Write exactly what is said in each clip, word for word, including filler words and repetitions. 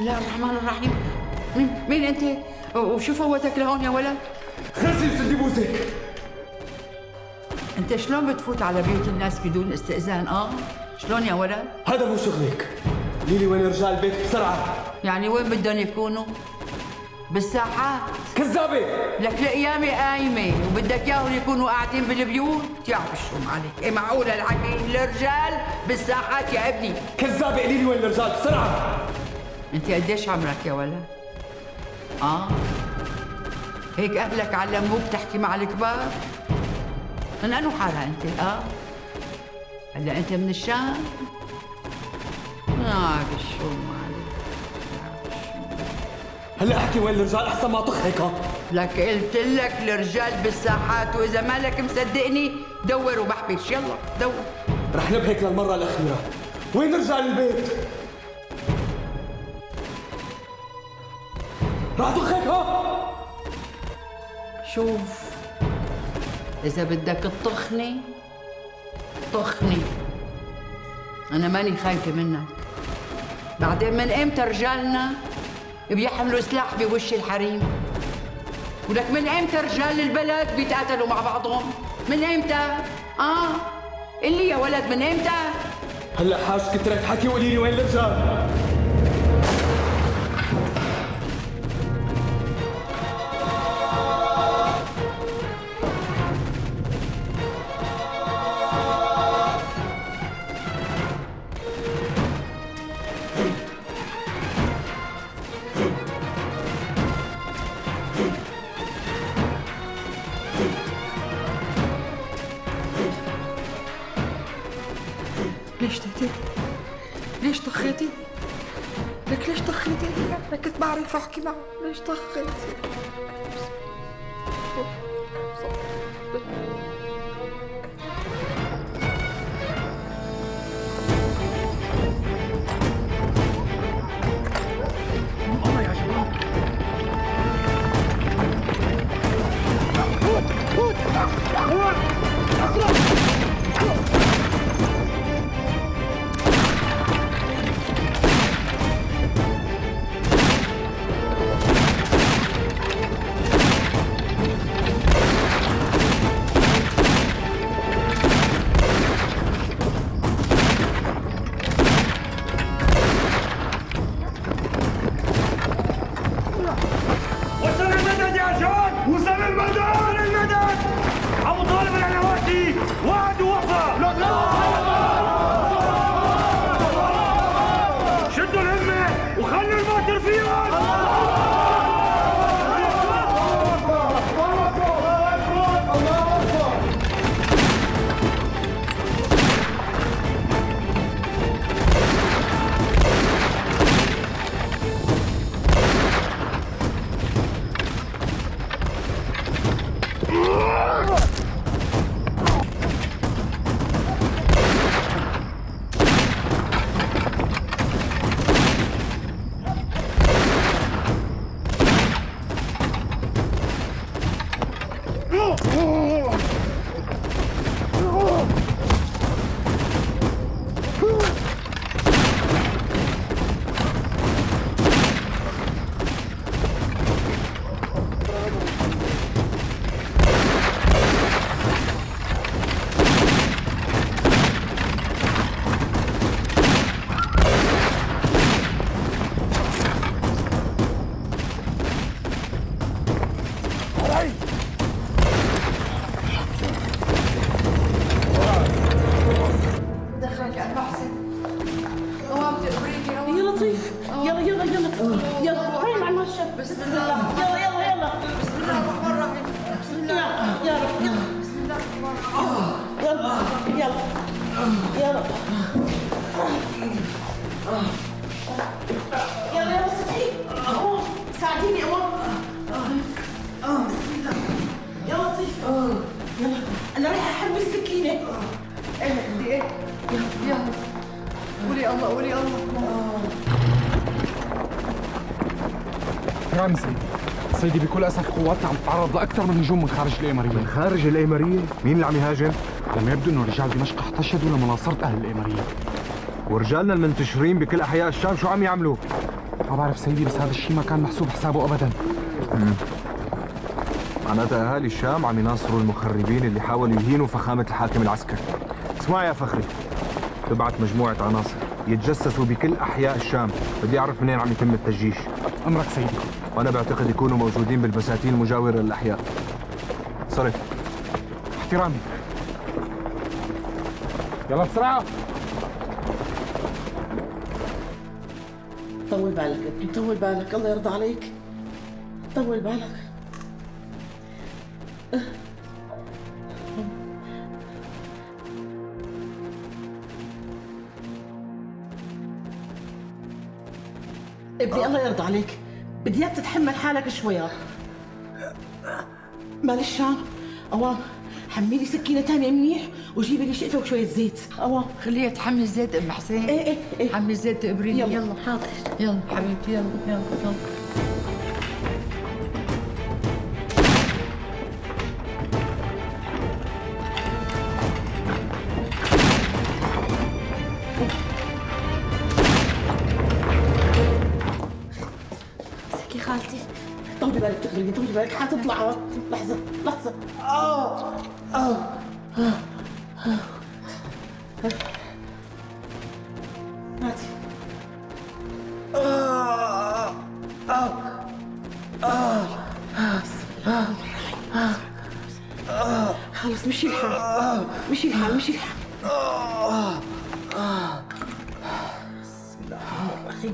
الله الرحمن الرحيم. مين مين انت؟ وشو فوتك لهون يا ولد؟ خرجي سدي بوسك. انت شلون بتفوت على بيوت الناس بدون استئذان؟ اه شلون يا ولد؟ هذا مو شغلك. قولي لي وين رجال البيت بسرعه. يعني وين بدهم يكونوا؟ بالساحات. كذابه. لك الايام قايمه وبدك اياهم يكونوا قاعدين بالبيوت؟ يا بشوم عليك، ايه معقول الحكي؟ الرجال بالساحات يا ابني. كذابه. قولي لي وين الرجال بسرعه. انت قديش عمرك يا ولد؟ اه هيك اهلك علموك تحكي مع الكبار؟ من انو حاره انت؟ اه هلا انت من الشام؟ اه بشوم عليك. هلا احكي وين الرجال احسن ما طخ هيك. لك قلت لك الرجال بالساحات، واذا مالك مصدقني دور وبحبش. يلا دور. رح نبهك للمره الاخيره. وين رجال البيت؟ رح طخ هيك. ها شوف، اذا بدك تطخني طخني، انا ماني خايفه منك. بعدين من امتى رجالنا بيحملوا سلاح بوش الحريم؟ ولك من امتى رجال البلد بيتقاتلوا مع بعضهم؟ من امتى؟ اه اللي يا ولد من امتى؟ هلا حاج كترك حكي وقولي لي وين الرجال. ليش تهتي؟ ليش طخيتي؟ لك ليش طخيتي؟ لك كنت بعرف احكي معه، ليش طخيتي؟ الله يا جماعه. رمزي، سيدي بكل اسف قواتنا عم تتعرض لاكثر من هجوم من خارج الاماريه. من خارج الاماريه؟ مين اللي عم يهاجم؟ لما يبدو انه رجال دمشق احتشدوا لمناصره اهل الاماريه. ورجالنا المنتشرين بكل احياء الشام شو عم يعملوا؟ ما بعرف سيدي، بس هذا الشيء ما كان محسوب حسابه ابدا. امم معناتها اهالي الشام عم يناصروا المخربين اللي حاولوا يهينوا فخامه الحاكم العسكري. اسمع يا فخري، تبعت مجموعه عناصر يتجسسوا بكل احياء الشام، بدي اعرف منين عم يتم التجيش. امرك سيدي. وانا بعتقد يكونوا موجودين بالبساتين المجاوره للاحياء. صرف. احترامي. يلا بسرعه. طول بالك ابني، طول بالك، الله يرضى عليك. طول بالك. ابني الله يرضى عليك، بدي اياك تتحمل حالك شوي. معلش شان، اوام حملي لي سكينه ثانيه منيح وجيبي لي شقفه وشويه زيت. اوام خليها تحمل زيت ام حسين. ايه ايه ايه حمل زيت تقبريني. يلا. يلا حاضر. يلا حبيبتي، يلا يلا يلا. سكي خالتي، طولي بالك تغرقي، طولي بالك حتطلع. لحظه لحظه. اه اه اه هاتي. آه آه آه آه آه خلص مشي الحال، مشي الحال، مشي الحال. آه آه بسم الله الرحمن الرحيم.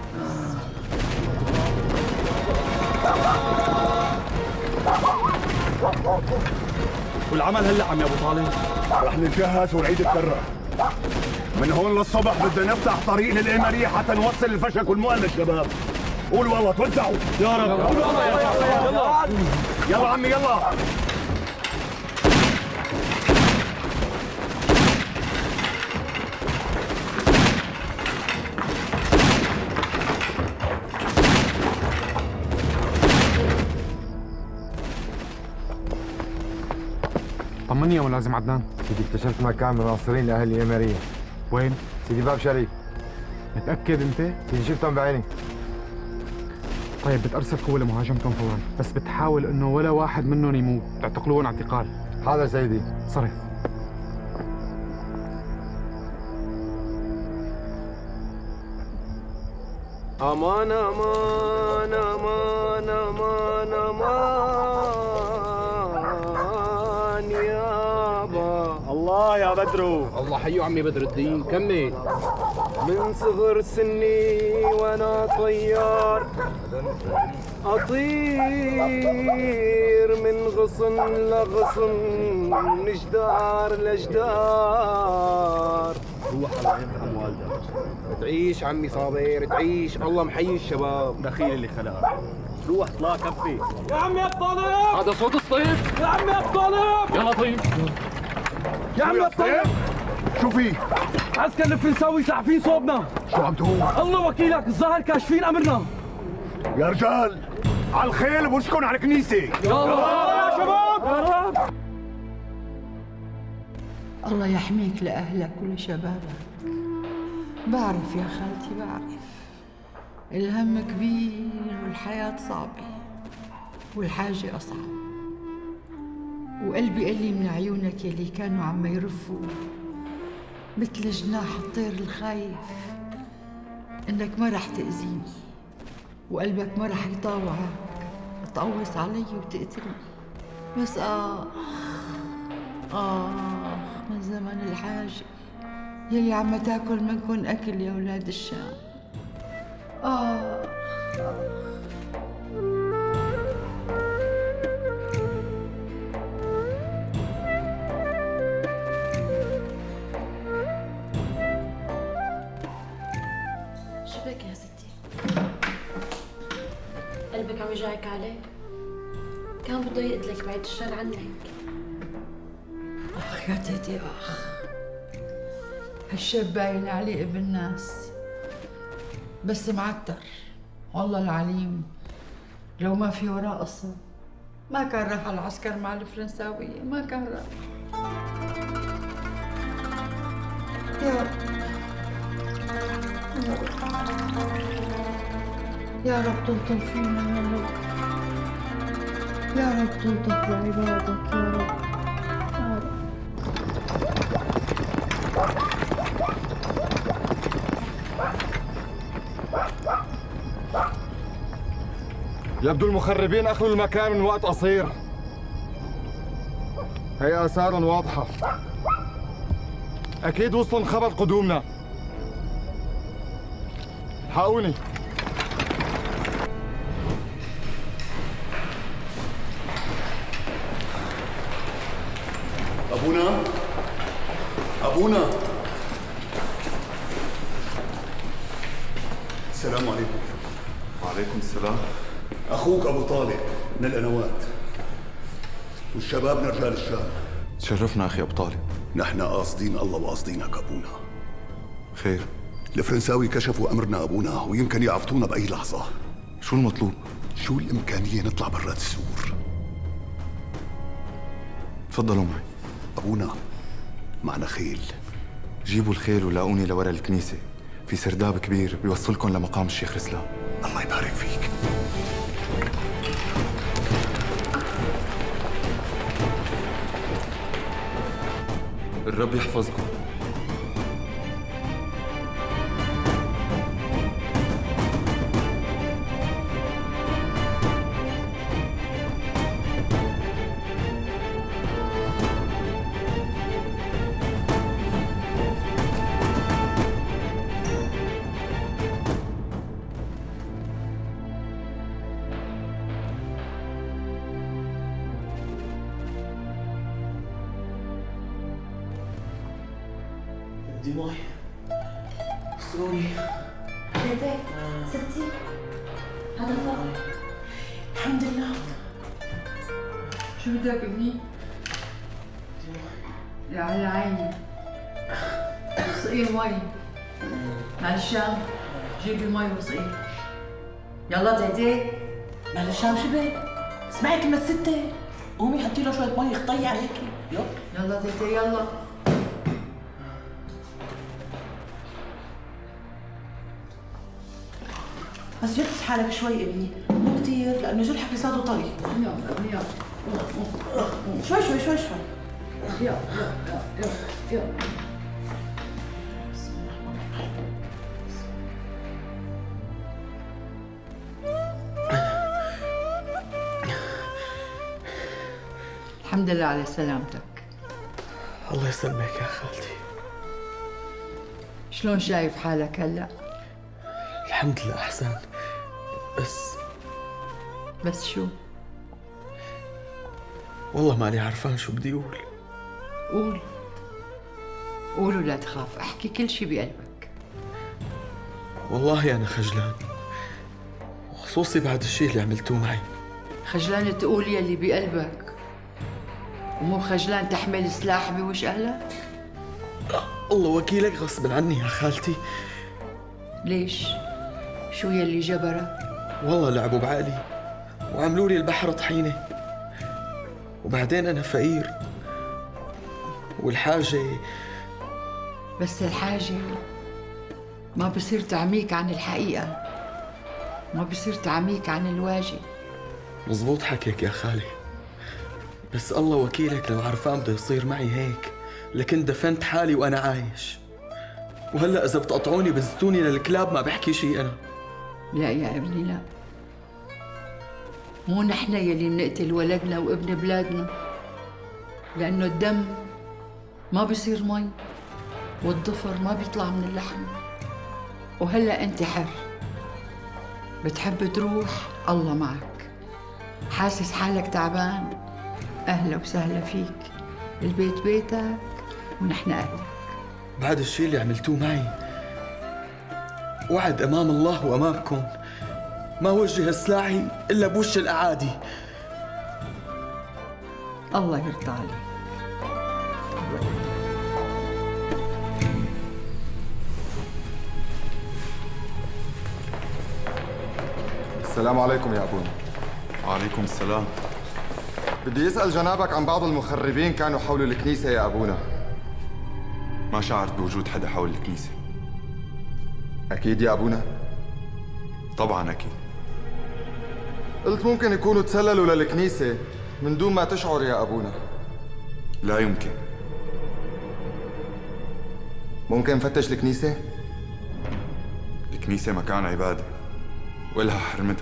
والعمل هلا عم يا ابو طالب؟ رح نتجهز ونعيد الكرة. من هون للصبح بدنا نفتح طريق للإيمارية حتى نوصل الفشك والمؤن للشباب. قولوا والله توزعوا. يا رب. قولوا والله. يلا يلا يلا عمي يلا. طمني يا ملازم عدنان. سيدي اكتشفت مكان من ناصرين لاهل اليماريه. وين؟ سيدي باب شريف. متأكد انت؟ سيدي شفتهم بعيني. طيب بتأرسل قوة لمهاجمتهم فورا، بس بتحاول انه ولا واحد منهم يموت، تعتقلوهم اعتقال. حاضر سيدي. صرف. امان امان امان امان امان يابا. الله يا بدرو. الله حيو عمي بدر الدين، كمل. من صغر سني وانا طيار، اطير من غصن لغصن، من جدار لجدار. روح الله يرحم والدك. تعيش عمي صابر، تعيش. الله محيي الشباب. دخيل اللي خلقك. روح اطلع كفي. يا عمي الطالب، هذا صوت الصيف. يا عمي الطالب، يلا طيب. يا عمي الطالب، شو في؟ عسكر لف نساوي ساعفين صوبنا. شو عم تقول؟ الله وكيلك، الظاهر كاشفين امرنا. يا رجال على الخيل وشكون على الكنيسة. يا الله يا شباب. يا رب. الله يحميك لأهلك ولشبابك. بعرف يا خالتي، بعرف الهم كبير والحياة صعبة والحاجة أصعب، وقلبي قال لي من عيونك يلي كانوا عم يرفوا مثل جناح الطير الخايف إنك ما رح تأذيني، وقلبك ما رح يطاوعك تقوص علي وتقتلني. بس آه آه من زمن الحاجة يلي عم تاكل منكن أكل يا أولاد الشام. آه شو بك يا ستي؟ قلبك عم يوجعك عليه؟ كان بده يقتلك بعيد الشر عنك. آخ يا تيتي آخ، هالشاب باين عليه ابن ناس بس معتر. والله العليم لو ما في وراه قصة ما كان راح على العسكر مع الفرنساوية، ما كان راح. يا رب. يا رب تلطف فينا يا رب، يا رب تلطف بعبادك يا رب، يا رب. يبدو المخربين أخذوا المكان من وقت قصير. هي آثارهم واضحة، أكيد وصلن خبر قدومنا. حقوني. أبونا أبونا السلام عليكم. وعليكم السلام. أخوك أبو طالب من القنوات، والشباب من رجال الشام. تشرفنا أخي أبو طالب. نحن قاصدين الله وقاصدينك أبونا. خير؟ الفرنساوي كشفوا أمرنا أبونا، ويمكن يعفطونا بأي لحظة. شو المطلوب؟ شو الإمكانية نطلع برات السور؟ تفضلوا معي. أبونا معنا خيل. جيبوا الخيل ولاقوني لورا الكنيسة، في سرداب كبير بيوصلكم لمقام الشيخ رسلان. الله يبارك فيك. الرب يحفظكم. بدي مي. استروني. تيتي ستي هذا الفضل. الحمد لله. شو بدك ابني؟ يا على عيني. اسقيه مي. مع الشام جيبي مي واسقيه. يلا تيتي. مال الشام شبك؟ اسمعي كلمة ستة. قومي حطي له شوية مي خطي عليكي. يلا. يلا تيتي يلا. بس جبت حالك شوي ابني، مو كثير لأنه جرحك لساته طري. يلا ابني يلا. شوي شوي شوي شوي. يلا يلا يلا يلا. الحمد لله على سلامتك. الله يسلمك يا خالتي. شلون شايف حالك هلا؟ الحمد لله أحسن، بس بس شو؟ والله ماني عرفان شو بدي أقول. قول قول ولا تخاف، احكي كل شي بقلبك. والله أنا خجلان، وخصوصي بعد الشيء اللي عملتوه معي. خجلان تقول يلي بقلبك، ومو خجلان تحمل سلاح بوش أهلك؟ الله وكيلك غصب عني يا خالتي. ليش؟ شو يلي جبرك؟ والله لعبوا بعقلي وعملوا لي البحر طحينة، وبعدين أنا فقير والحاجة. بس الحاجة ما بصير تعميك عن الحقيقة، ما بصير تعميك عن الواجب. مزبوط حكيك يا خالي، بس الله وكيلك لو عرفان بده يصير معي هيك لكن دفنت حالي وأنا عايش. وهلأ إذا بتقطعوني بزتوني للكلاب ما بحكي شيء أنا. لا يا ابني لا، مو نحن يلي بنقتل ولدنا وابن بلادنا، لأنه الدم ما بيصير مي والضفر ما بيطلع من اللحم. وهلأ أنت حر، بتحب تروح الله معك، حاسس حالك تعبان أهلا وسهلا فيك، البيت بيتك ونحن أهلك. بعد الشيء اللي عملتوه معي وعد أمام الله وأمامكم ما وجه سلاحي إلا بوش الأعادي. الله يرضى عليك. السلام عليكم يا أبونا. وعليكم السلام. بدي يسأل جنابك عن بعض المخربين كانوا حول الكنيسة يا أبونا. ما شعرت بوجود حدا حول الكنيسة. أكيد يا أبونا؟ طبعا أكيد. قلت ممكن يكونوا تسللوا للكنيسة من دون ما تشعر يا أبونا. لا يمكن. ممكن نفتش الكنيسة؟ الكنيسة مكان عبادة وإلها حرمتها.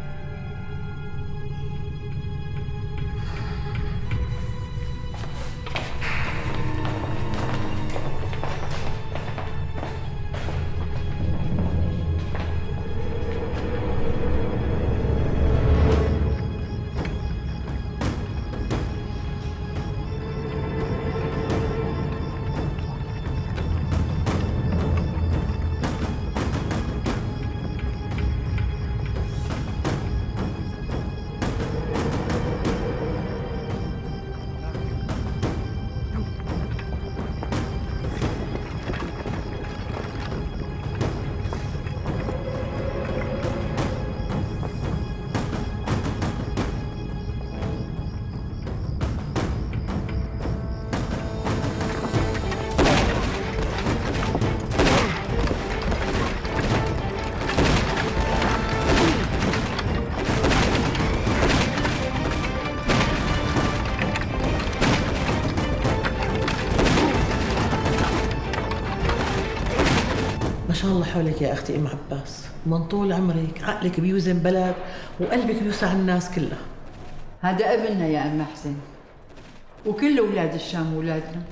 ما شاء الله حولك يا أختي أم عباس، من طول عمرك عقلك بيوزن بلد وقلبك بيوسع الناس كلها. هذا ابننا يا أم حسن، وكل أولاد الشام أولادنا.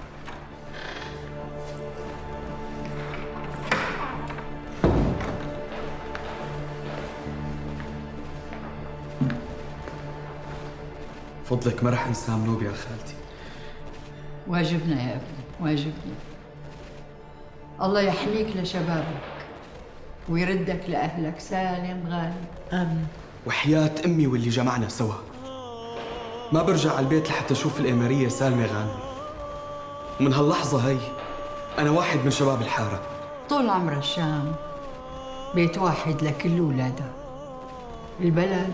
فضلك ما رح انسى منوب يا خالتي. واجبنا يا ابني، واجبنا. الله يحميك لشبابك ويردك لأهلك سالم غانم. آمين. وحياة أمي واللي جمعنا سوا ما برجع على البيت لحتى أشوف الإمارية سالمة غانمة. ومن هاللحظة هي أنا واحد من شباب الحارة. طول عمر الشام بيت واحد لكل أولادها. البلد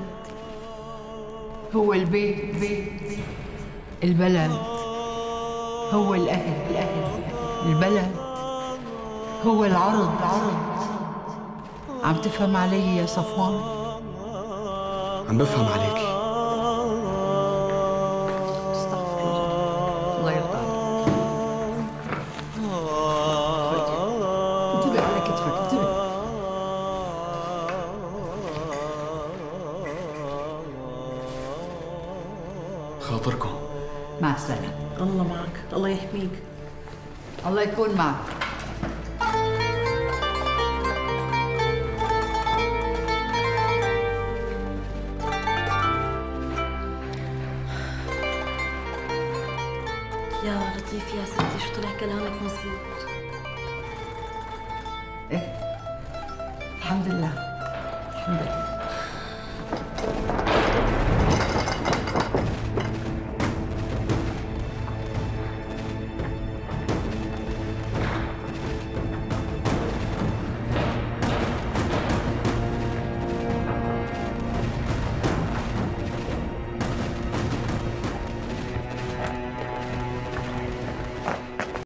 هو البيت، بيت البلد هو الأهل، الأهل البلد هو العرض، عرض. عم تفهم علي يا صفوان؟ عم بفهم عليكي. استغفر الله، الله يرضى عليك. انتبه على كتفك، انتبه. خاطركم. مع السلامة. الله معك، الله يحميك. الله يكون معك. يا لطيف يا ستي، شو طلع كلامك مزبوط؟ ايه الحمد لله، الحمد لله.